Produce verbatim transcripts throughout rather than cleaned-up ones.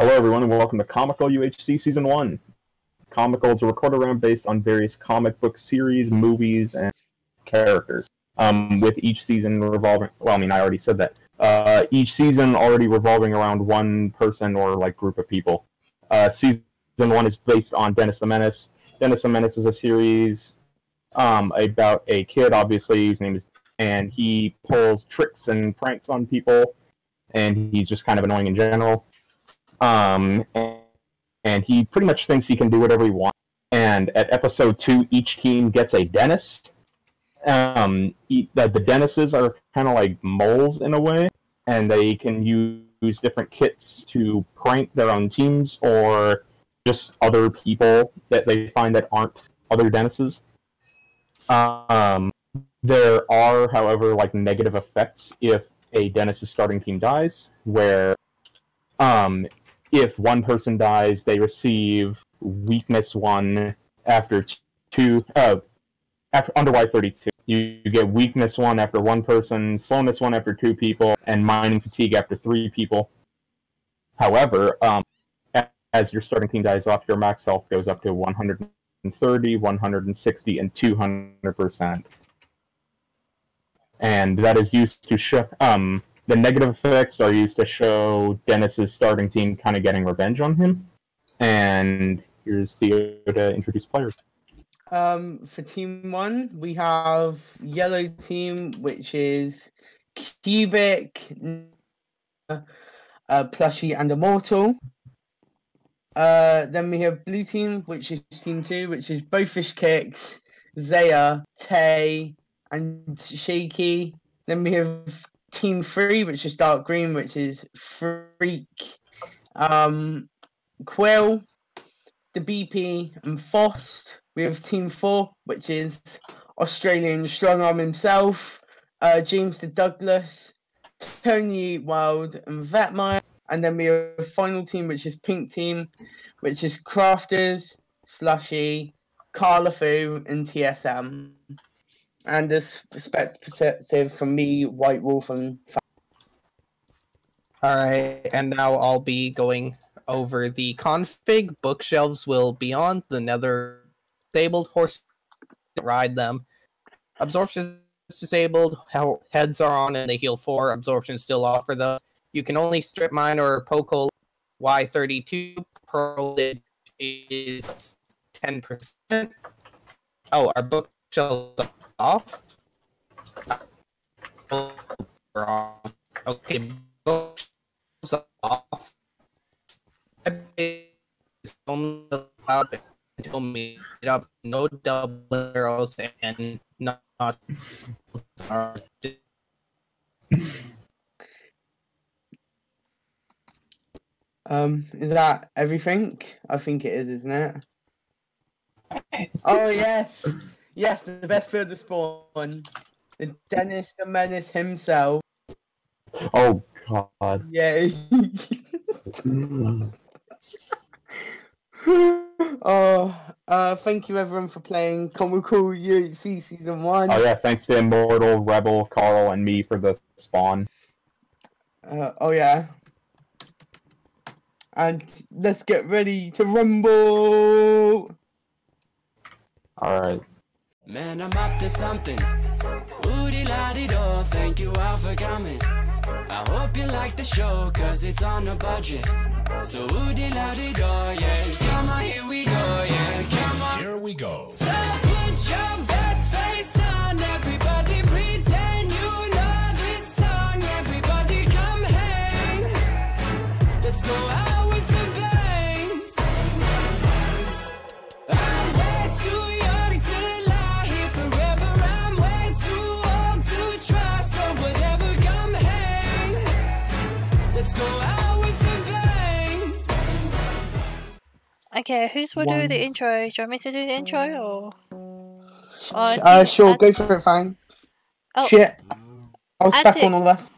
Hello everyone and welcome to Comical U H C Season one. Comical is a recorded round based on various comic book series, movies, and characters. Um, with each season revolving, well I mean I already said that, uh, each season already revolving around one person or like group of people. Uh, season one is based on Dennis the Menace. Dennis the Menace is a series um, about a kid, obviously, his name is, and he pulls tricks and pranks on people, and he's just kind of annoying in general. Um, and, and he pretty much thinks he can do whatever he wants. And at episode two, each team gets a Dennis. Um, he, the, the Dennises are kind of like moles in a way, and they can use different kits to prank their own teams or just other people that they find that aren't other Dennises. Um, there are, however, like negative effects if a Dennis's starting team dies, where um, if one person dies, they receive weakness one after two. Uh, after under Y thirty-two, you, you get weakness one after one person, slowness one after two people, and mining fatigue after three people. However, um, as your starting team dies off, your max health goes up to one hundred thirty, one hundred sixty, and two hundred percent. And that is used to show, um, the negative effects are used to show Dennis's starting team kind of getting revenge on him. And here's Theo to introduce players. Um, for team one, we have yellow team, which is Cubic, uh, Plushie, and Immortal. Uh, then we have blue team, which is team two, which is Bowfish Kicks, Zaya, Tay, and Shaky. Then we have team three, which is dark green, which is Freak, um, Quill, the B P, and Fost. We have team four, which is Australian Strongarm himself, uh, James the Douglas, Tony Wild, and Vetmire. And then we have a final team, which is pink team, which is Crafters, Slushy, Carlafu, and T S M. And a perspective from me, White Wolf, and... Alright, and now I'll be going over the config. Bookshelves will be on. The nether disabled, horse ride them. Absorption is disabled. How heads are on and they heal four. Absorption still offer those. You can only strip mine or poke Y thirty-two. Pearl is ten percent. Oh, our bookshelves off. Okay, bookshelves off. It's only allowed until made up, no double arrows, and not. Um, is that everything? I think it is, isn't it? Oh yes, yes, the best field to spawn, the Dennis the Menace himself. Oh god. Yeah. Oh, uh, thank you everyone for playing Comical U H C Season one. Oh yeah, thanks to Immortal, Rebel, Carl, and me for the spawn. Uh, oh yeah. And let's get ready to rumble! Alright. Man, I'm up to something. Woody-la-dee-do, thank you all for coming. I hope you like the show, cause it's on a budget. So woody-la-dee-do, yeah. Come on, here we go, yeah. Come on. Here we go. So put your best face on, everybody pretend you know this song. Everybody come hang. Let's go out with a bang. I'm way too young to lie here forever. I'm way too old to try, so whatever, come hang. Let's go out with a bang. Okay, who's will do the intro? Do you want me to do the intro or? or uh, sure, go for it, fine. Oh. Shit. I'll spec Arctic. on all of us.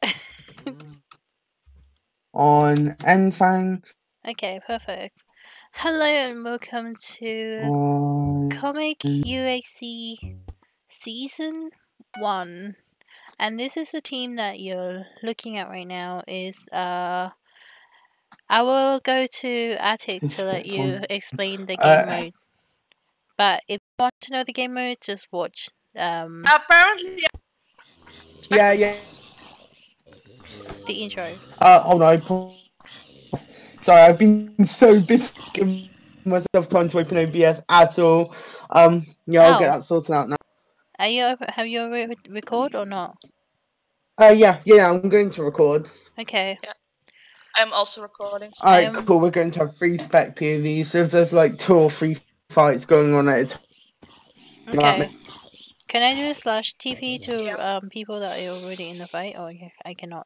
On Enfang. Okay, perfect. Hello and welcome to On... Comic U H C Season one. And this is the team that you're looking at right now is uh I will go to Attic to let you Um, explain the game uh, mode. But if you want to know the game mode, just watch. Um, Apparently, Yeah, yeah. the intro. Uh, hold on. I paused. Sorry, I've been so busy giving myself time to open O B S at all. Um, yeah, I'll get Oh. that sorted out now. Are you op- have you re- record or not? Uh, yeah, yeah, I'm going to record. Okay. I'm also recording. So Alright, Um, cool. We're going to have three spec P O Vs. So if there's like two or three fights going on at a time, Okay. Can I do a slash T P to Yeah. um people that are already in the fight, or I I cannot?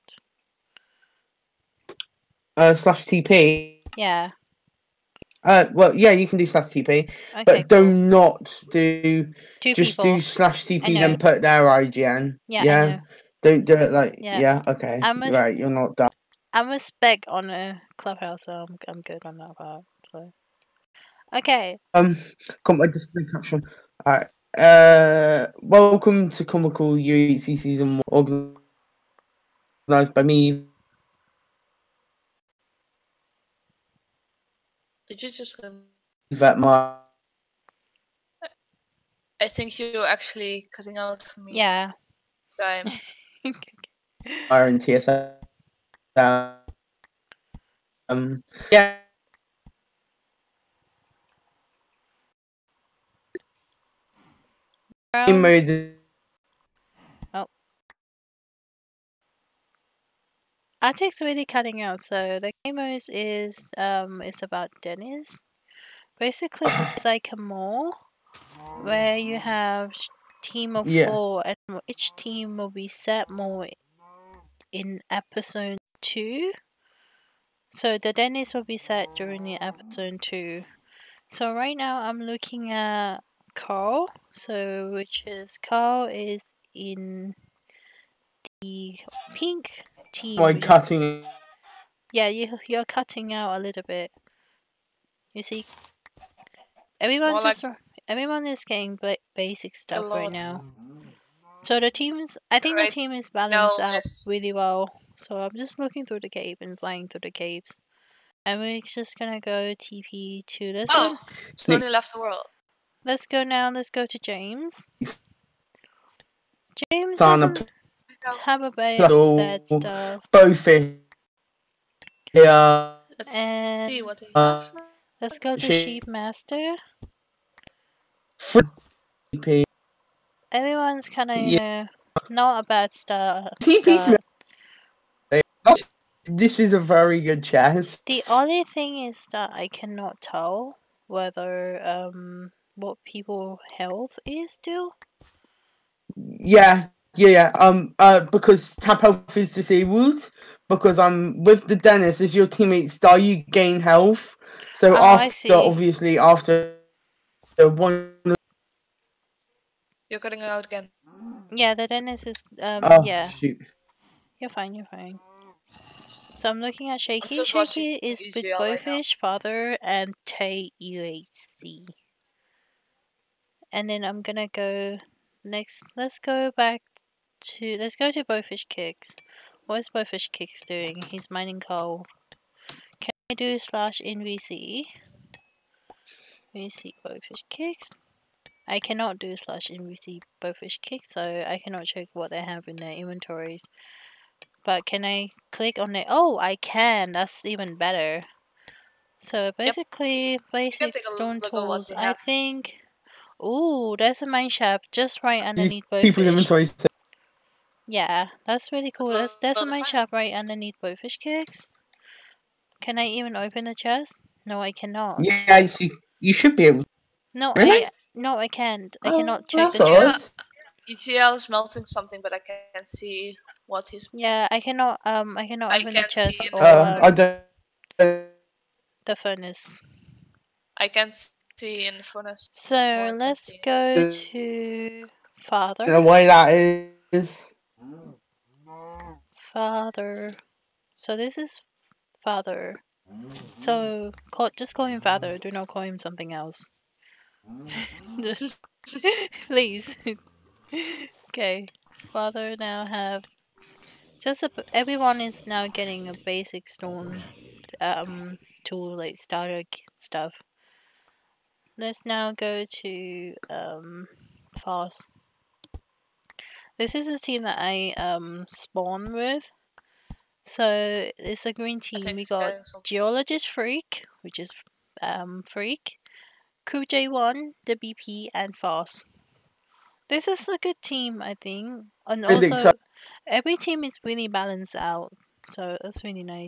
uh, slash T P. Yeah. Uh, well, yeah, you can do slash T P, Okay. but do cool. not do Two just people. do slash T I P know. then put their I G N. Yeah, I Yeah, know. don't do it like Yeah. yeah. Okay, I'm a s- right. You're not done. I'm a spec on a clubhouse, so I'm I'm good on that part. So. Okay. Um, come my display caption. Alright. Uh, welcome to Comical U H C season one, organised by me. did you just? Um, Vetmire. I think you're actually cutting out for me. Yeah. Time. and T S M. Um, yeah. Game Rounds. mode. Oh. Attic's really cutting out, so the game mode is um is about Dennis. Basically, it's like a mall where you have sh- team of Yeah. four, and each team will be set more in episode two. So the Dennis will be set during the episode two. So right now I'm looking at Carl. So which is Carl is in the pink team. My which is- cutting. Yeah, you you're cutting out a little bit. You see, everyone More just everyone is getting ba- basic stuff right lot. now. So the teams, I think the Right team is balanced out this- really well. So I'm just looking through the cave and flying through the caves. And we're just gonna go T P to this Oh, one. Tony left the world. Let's go now. Let's go to James. James Sana doesn't have a ba- Plus- bad stuff. both in. Yeah. Let's And see what they Uh, have. let's go to she- Sheep Master. T P. Everyone's kind of Yeah. not a bad start. T P. start. This is a very good chest. The only thing is that I cannot tell whether um what people health is still. Yeah, yeah, yeah. Um, uh, because tap health is disabled. Because I'm with the Dennis. As your teammates die, you gain health. So Oh, I after, see. obviously, after the one. You're cutting out again. Yeah, the Dennis is um Oh, yeah. shoot. You're fine, you're fine. So I'm looking at Shaky. just Shaky watching is with E G L right now. Bofish, Father, and Tay U H C. And then I'm gonna go next. Let's go back to. Let's go to Bofish Kicks. What is Bofish Kicks doing? He's mining coal. Can I do slash in V C? V C Bofish Kicks. I cannot do slash in V C Bofish Kicks, so I cannot check what they have in their inventories. But can I click on it? Oh, I can. That's even better. So basically, basic take a stone look at what tools. they I have. think. Ooh, there's a mine shaft just right underneath People's Bofish. inventories. Yeah, that's really cool. There's there's a Well, mine fine. shaft right underneath Bofish Kicks. Can I even open the chest? No, I cannot. Yeah, you, see, you should be able. To. No, Really? I no, I can't. I Oh, cannot check that's the odd. chest. E G L is melting something, but I can't see what he's. Yeah, I cannot. Um, I cannot I open the can't chest see or it. Uh, I um, don't. the furnace. I can't see in the furnace. So It's more I can let's see. go to father. The way that is. Father. So this is father. So call, just call him father. Do not call him something else. Please. Okay. Father now have just a, everyone is now getting a basic stone um tool like starter k- stuff. Let's now go to um fast. This is a team that I um spawn with. So it's a green I team. think We he's got getting some. Geologist Freak, which is um Freak, Crew J one, the B P, and Fast. This is a good team, I think. And I think also, so. every team is really balanced out. So that's really nice.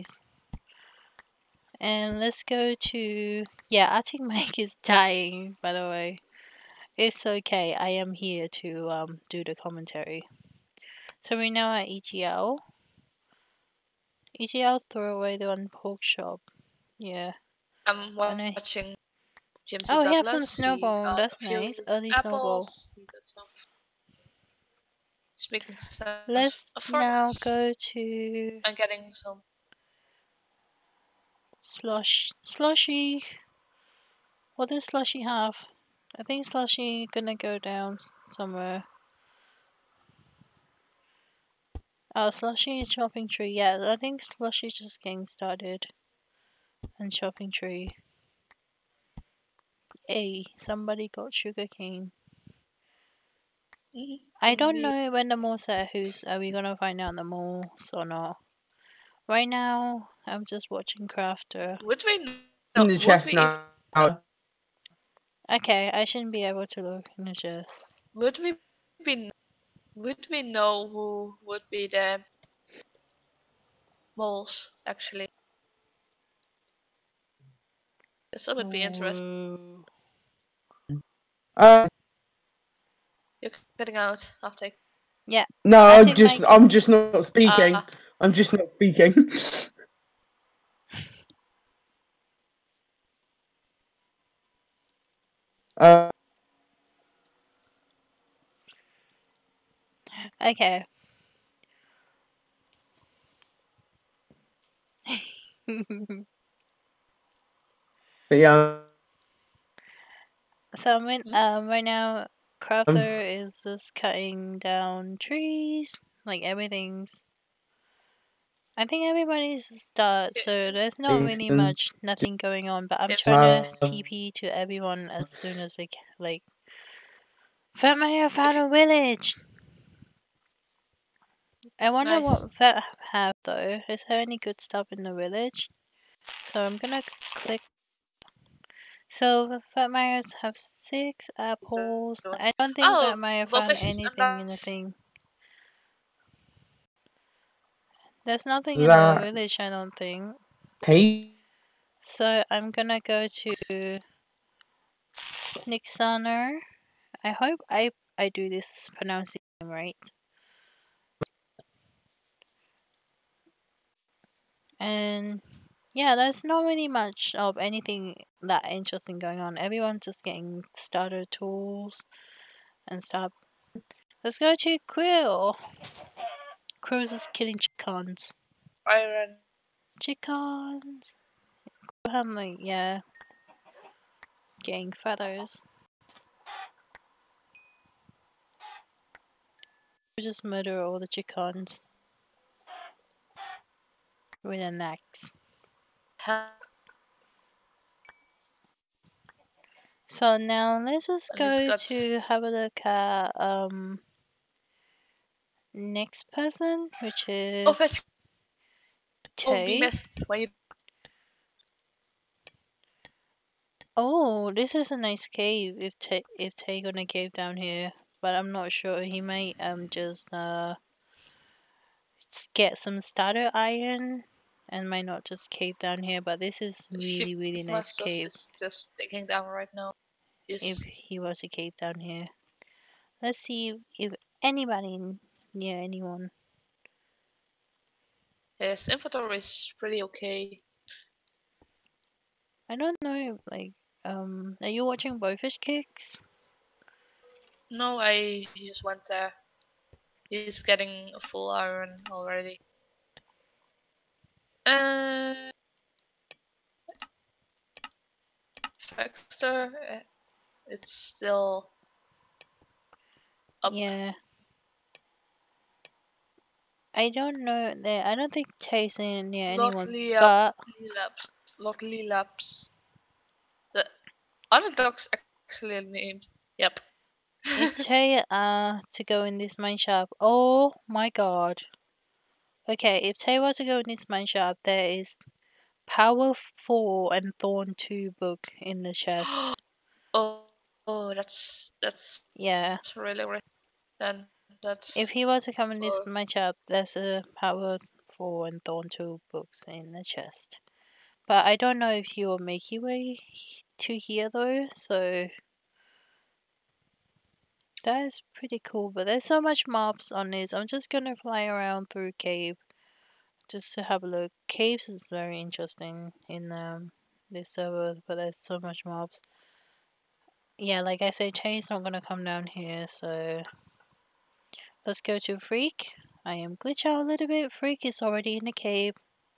And let's go to... Yeah, Arctic Mike is dying, by the way. It's okay. I am here to um do the commentary. So we're now at E G L. E G L throw away the one pork shop. Yeah. I'm And I... watching James Oh, he Douglas. have some snowball. He got That's a few nice. Early snowball. apples. He got some. He's making some. Let's of now farms. go to I'm getting some. Slush. Slushy. What does Slushy have? I think Slushy gonna go down s- somewhere. Oh, Slushy is chopping tree. Yeah, I think Slushy's just getting started. And chopping tree. Hey, somebody got sugarcane. I don't Indeed. know when the mall's at. Who's are we gonna find out the malls or not? Right now, I'm just watching Crafter. Would we know? In the Would chest we? now. Okay, I shouldn't be able to look in the chest. Would we be? Would we know who would be the moles actually? This would be interesting. Whoa. Uh, You're cutting out. I'll take. Yeah. no, I I'm think just, Mike I'm is- just not speaking. Ah. I'm just not speaking. uh, Okay. but yeah, So I'm in, Hmm? um right now Um, Crafter is just cutting down trees, like everything's. I think everybody's a start, so there's not really Jason, much, nothing going on. But I'm James trying to uh, T P to everyone as soon as I can. Like, Vetmire found a village. I wonder Nice. what Vet have though. Is there any good stuff in the village? So I'm gonna c- click. So Vetmires have six apples. doing- I don't think Oh, Vetmire well, found fishes and anything in the bats. thing. There's nothing in the that village, I don't think. pay. So I'm gonna go to Nyxana. I hope I I do this pronouncing right. And yeah, there's not really much of anything that interesting going on. Everyone's just getting starter tools and stuff. Let's go to Quill. Quill's is killing chickens. Iron. Chickens. I'm like, yeah, getting feathers. We just murder all the chickens with an axe. Ha- So now let's just And he's go got to have a look at um next person, which Oh, is fish. Oh, we Tay. missed when you. Oh, this is a nice cave. If Tay if Tay gonna cave down here, but I'm not sure. He might um just uh s- get some starter iron, and might not just cave down here. But this is really really nice Masters cave. is just digging down right now. If Yes. he was to cave down here, let's see if anybody n- near anyone. His inventory is pretty okay. I don't know. Like um, are you watching Bowfish Kicks? No, I he just went there. He's getting a full iron already. Uh, Factor, uh, it's still up. Yeah. I don't know there. I don't think Tay's in near anyone, Luckily, but Labs. Luckily, Labs. The other dogs actually need. Yep. if Tay uh to go in this mine shop, oh my god. Okay, if Tay was to go in this mine shop, there is Power four and Thorn two book in the chest. oh, oh, that's that's Yeah. that's really rich. Then that's If he was to come in this for- mine shop, there's a Power four and Thorn two books in the chest. But I don't know if he will make his way to here though, so that is pretty cool. But there's so much mobs on this. I'm just gonna fly around through cave just to have a look. Caves is very interesting in um this server, but there's so much mobs. Yeah, like I said, Chay's not gonna come down here, so let's go to Freak. I am glitch out a little bit. Freak is already in the cave.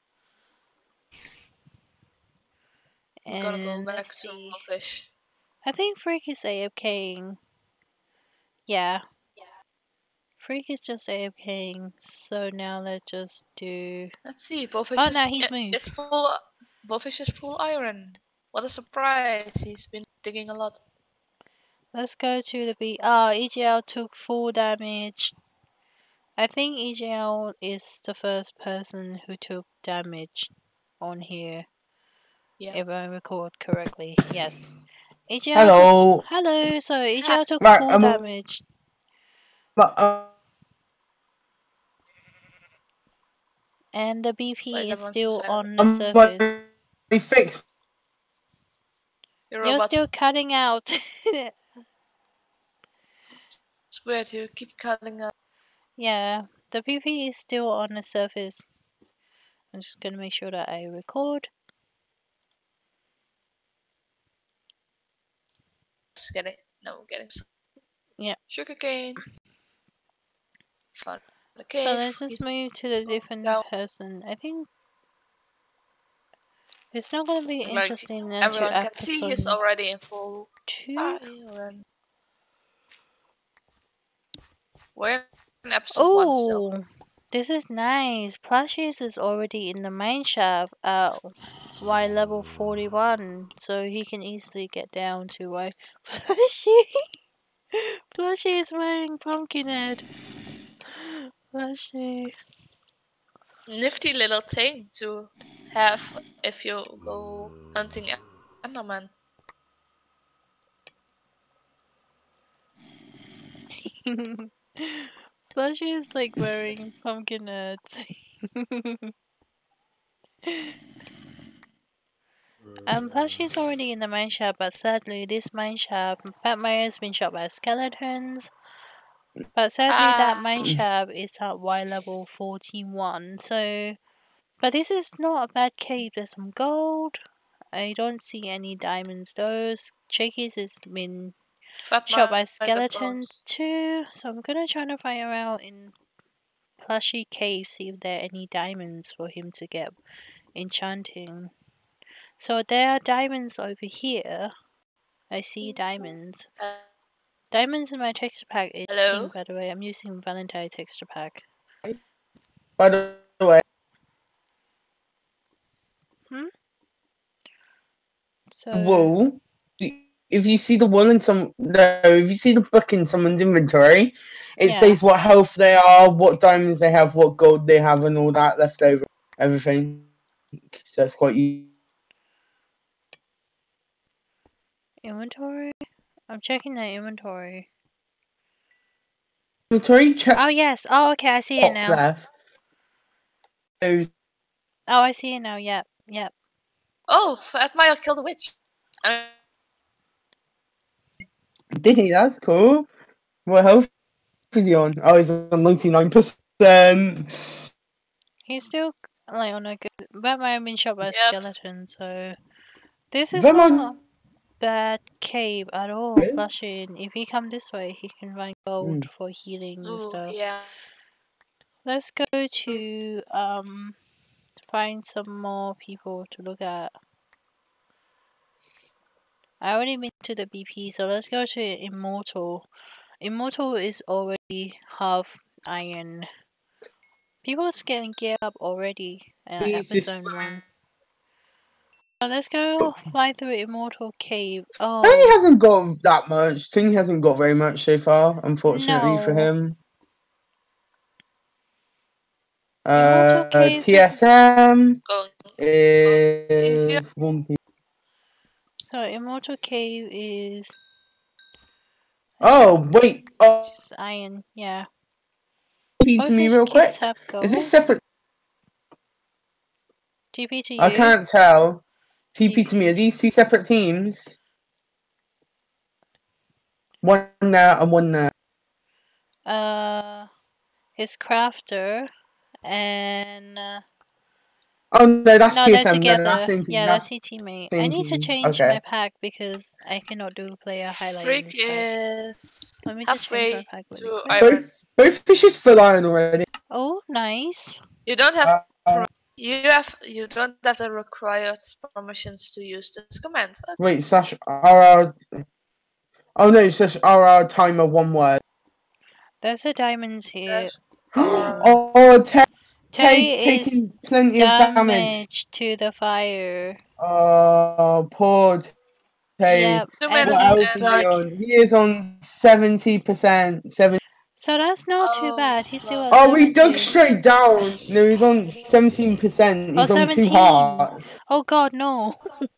I'm gonna go And back let's to see. fish. I think Freak is AFKing. Yeah. Freak is just AFKing. So now let's just do. Let's see. Bowfish Oh, is, now he's i- moved. is full. Bowfish is full iron. What a surprise! He's been digging a lot. Let's go to the B. Oh, E G L took full damage. I think E G L is the first person who took damage on here. Yeah. If I record correctly. Yes. E G L Hello. Took, hello. So E G L took Right, full I'm- damage. But uh, And the B P Wait, is that one's still silent. on the I'm surface. they fixed. You're, You're robot. still cutting out. Swear to you, keep cutting up. Yeah, the P P is still on the surface. I'm just gonna make sure that I record. Just getting no, getting some. Yeah. Sugarcane. Fun. The So cave. let's just He's move to the going different down. person. I think it's not gonna be Like, interesting then to Everyone can see he's episode already in full two. iron. We're in episode one still. Oh, this is nice. Plushies is already in the mine shaft at Y level forty-one, so he can easily get down to Y. Plushie! Plushie is wearing pumpkin head. Plushie. Nifty little thing to have if you go hunting Enderman. Plushie is like wearing pumpkin heads. Um, Plushie's already in the mine shaft, but sadly, this mine shaft, Vetmire has been shot by skeletons. But sadly, that Ah. mine shaft is at Y level forty-one. So, but this is not a bad cave. There's some gold. I don't see any diamonds. Those Shakies has been shot by skeleton too. So I'm gonna try to find around in Plushie cave, see if there are any diamonds for him to get enchanting. So there are diamonds over here. I see diamonds. Diamonds in my texture pack is Hello? pink, by the way. I'm using Valentine texture pack. By the way, Hmm? So wool. If you see the wool in some, no, if you see the book in someone's inventory, it Yeah. says what health they are, what diamonds they have, what gold they have, and all that left over, everything. So it's quite useful. inventory? I'm checking the inventory. Inventory check Oh yes. Oh okay, I see it top now. left. Those- Oh I see it now, yep, yep. Oh, Vetmire killed a witch. Uh, Did he? That's cool. What health is he on? Oh, he's on ninety-nine percent. He's still like on a good Batman have been shot by a Yep. skeleton, so this is Vetmire- not a bad cave at all, Really? Blushing. If he come this way he can find gold Mm. for healing and ooh, stuff. yeah. Let's go to um find some more people to look at. I already been to the B P, so let's go to Immortal. Immortal is already half iron. People are getting geared up already. Uh, He's just- episode one. Oh, let's go fly through Immortal Cave. Tony Oh, hasn't got that much. Tony hasn't got very much so far, unfortunately for No. him. Immortal Uh, Cave is- T S M Go. is one piece. so Immortal Cave is Oh wait, oh, just iron. Yeah. T P to me Both real his quick. kids have gold. Is this separate? T P to you. I can't tell. T P to me. Are these two separate teams? One there and one there. Uh, it's Crafter and. Uh, Oh no, that's no, T they're S M. No, together. that's same team. Yeah, that's that's his teammate. same I need to team. change Okay. my pack because I cannot do player highlight in Freak this pack. is Let me just change halfway my pack really to quick. iron. both both fishes full iron already. Oh, nice. You don't have Uh, uh, you have you don't have the required permissions to use this command. Okay. wait, slash R R. Oh no, slash R R timer one word. There's the diamonds here. Dash. oh, oh, Tay, Tay Tay is taking plenty of damage. damage to the fire. Oh, poor Tay. Yep, Two and minutes What and else he's is he like- like, on? He is on seventy percent. Seven. so that's not too Oh, bad. He's still at Oh, we dug seventy. straight down. No, he's on seventeen percent. Oh, He's on two seventeen. hearts. Oh god, no.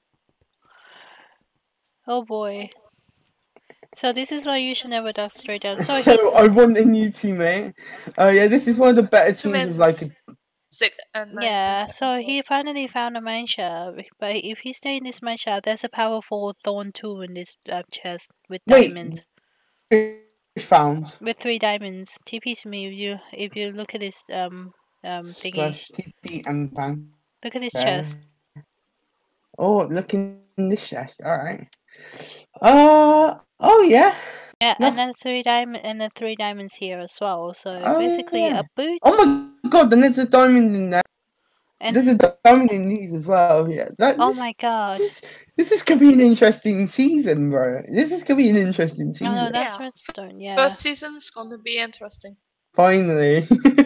Oh boy. So this is why you should never duck straight down. So, So he, I want a new teammate. Oh yeah, this is one of the better Two teams with like a minutes. Six and nineteen yeah, seconds so left. he finally found a mine shaft. But if he stay in this mine shaft, there's a powerful thorn tool in this uh, chest with Wait. diamonds. fish found. With three diamonds. T P to me if you if you look at this um um thingy. Slash T P and bang. Look at this Okay. chest. Oh, look in this chest. All right. Uh oh yeah. Yeah, That's- and then three diamond and then three diamonds here as well. So Oh, basically yeah. a boot Oh my god! Then there's a diamond in there. and There's a diamond in these as well. Yeah. That, oh this, my god. This, this is gonna be an interesting season, bro. This is gonna be an interesting Oh season. no, that's Yeah. redstone, yeah. First season is gonna be interesting. Finally.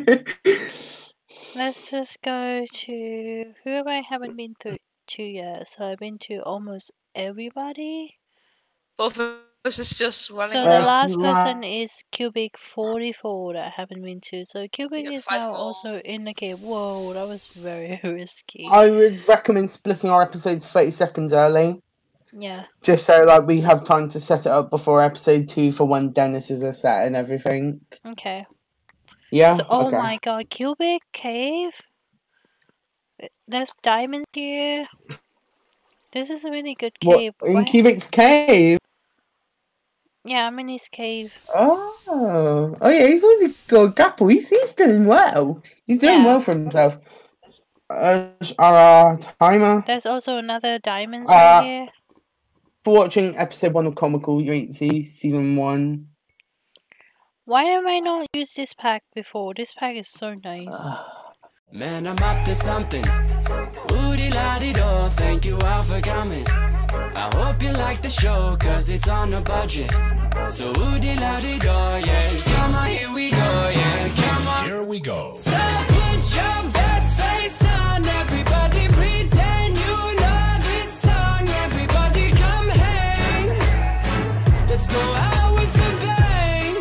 Let's just go to who have I haven't been through to yet. So I've been to almost everybody. Both of us is just running So Uh, the around. last la- person is Cubic forty-four that I haven't been to. So Cubic got is five now more. also in the cave. Whoa, that was very risky. I would recommend splitting our episodes thirty seconds early, Yeah. just so like we have time to set it up before episode two for when Dennis is a set and everything. Okay. Yeah. So, oh okay. my god, Cubic Cave? Uh, There's diamonds here. This is a really good What, cave. in Why- Cubic's cave? Yeah, I'm in his cave. Oh, oh yeah, he's only got Gapple. He's he's doing well. He's doing Yeah. well for himself. Uh, our timer There's also another diamonds Uh, right here. for watching episode one of Comical U H C season one. Why have I not used this pack before? This pack is so nice. Man, I'm up to something. Woody la di do, thank you all for coming. I hope you like the show, cause it's on a budget. So woody la di do, yeah. Come on, here we go, yeah. Come on. Here we go. So put your best face on, everybody pretend you know this song. Everybody come hang. Let's go out with a bang.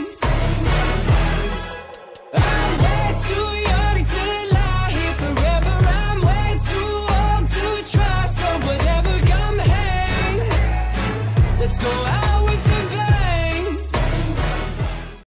I'm way too young to lie here forever. I'm way too old to try, so whatever, come hang. Let's go out.